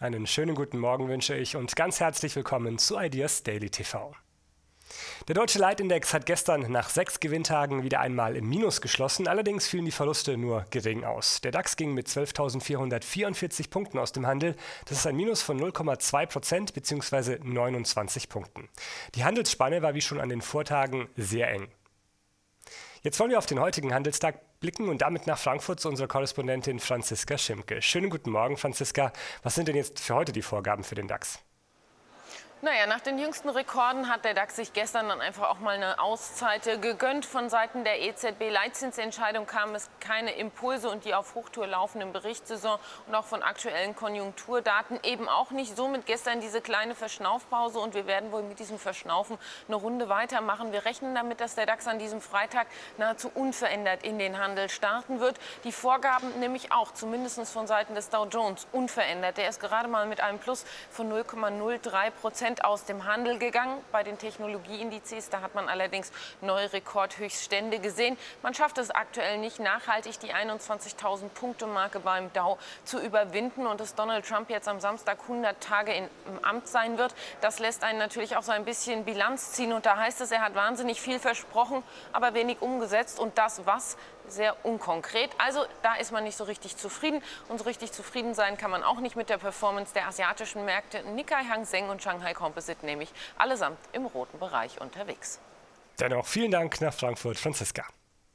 Einen schönen guten Morgen wünsche ich und ganz herzlich willkommen zu Ideas Daily TV. Der deutsche Leitindex hat gestern nach 6 Gewinntagen wieder einmal im Minus geschlossen, allerdings fielen die Verluste nur gering aus. Der DAX ging mit 12.444 Punkten aus dem Handel, das ist ein Minus von 0,2% bzw. 29 Punkten. Die Handelsspanne war wie schon an den Vortagen sehr eng. Jetzt wollen wir auf den heutigen Handelstag blicken und damit nach Frankfurt zu unserer Korrespondentin Franziska Schimke. Schönen guten Morgen, Franziska. Was sind denn jetzt für heute die Vorgaben für den DAX? Naja, nach den jüngsten Rekorden hat der DAX sich gestern dann einfach auch mal eine Auszeit gegönnt. Von Seiten der EZB-Leitzinsentscheidung kamen es keine Impulse und die auf Hochtour laufenden Berichtssaison und auch von aktuellen Konjunkturdaten eben auch nicht. Somit gestern diese kleine Verschnaufpause und wir werden wohl mit diesem Verschnaufen eine Runde weitermachen. Wir rechnen damit, dass der DAX an diesem Freitag nahezu unverändert in den Handel starten wird. Die Vorgaben nämlich auch, zumindest von Seiten des Dow Jones, unverändert. Der ist gerade mal mit einem Plus von 0,03% aus dem Handel gegangen. Bei den Technologieindizes, da hat man allerdings neue Rekordhöchststände gesehen. Man schafft es aktuell nicht nachhaltig, die 21.000 Punkte Marke beim Dow zu überwinden und dass Donald Trump jetzt am Samstag 100 Tage im Amt sein wird, das lässt einen natürlich auch so ein bisschen Bilanz ziehen und da heißt es, er hat wahnsinnig viel versprochen, aber wenig umgesetzt und das was? Sehr unkonkret. Also da ist man nicht so richtig zufrieden. Und so richtig zufrieden sein kann man auch nicht mit der Performance der asiatischen Märkte. Nikkei, Hang Seng und Shanghai Composite nämlich allesamt im roten Bereich unterwegs. Dennoch vielen Dank nach Frankfurt, Franziska.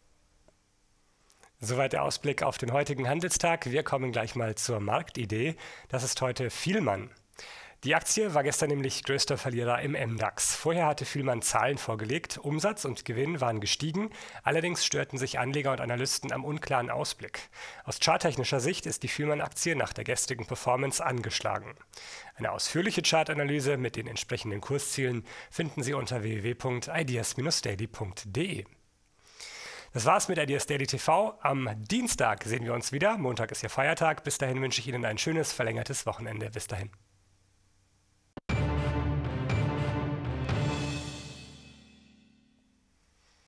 Soweit der Ausblick auf den heutigen Handelstag. Wir kommen gleich mal zur Marktidee. Das ist heute Vielmann. Die Aktie war gestern nämlich größter Verlierer im MDAX. Vorher hatte Vielmann Zahlen vorgelegt, Umsatz und Gewinn waren gestiegen, allerdings störten sich Anleger und Analysten am unklaren Ausblick. Aus charttechnischer Sicht ist die Vielmann-Aktie nach der gestrigen Performance angeschlagen. Eine ausführliche Chartanalyse mit den entsprechenden Kurszielen finden Sie unter www.ideas-daily.de. Das war's mit Ideas Daily TV. Am Dienstag sehen wir uns wieder. Montag ist ja Feiertag. Bis dahin wünsche ich Ihnen ein schönes, verlängertes Wochenende. Bis dahin.